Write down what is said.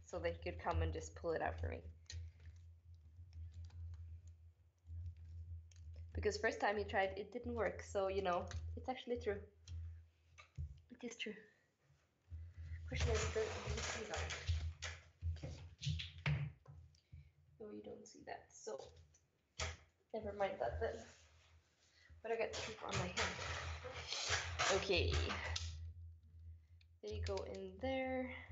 so they could come and just pull it out for me. Because first time he tried, it didn't work. So, you know, it's actually true. It is true. Question is, do you see that? No, you don't see that. So, never mind that then. But I got poop on my hand. Okay. They go in there.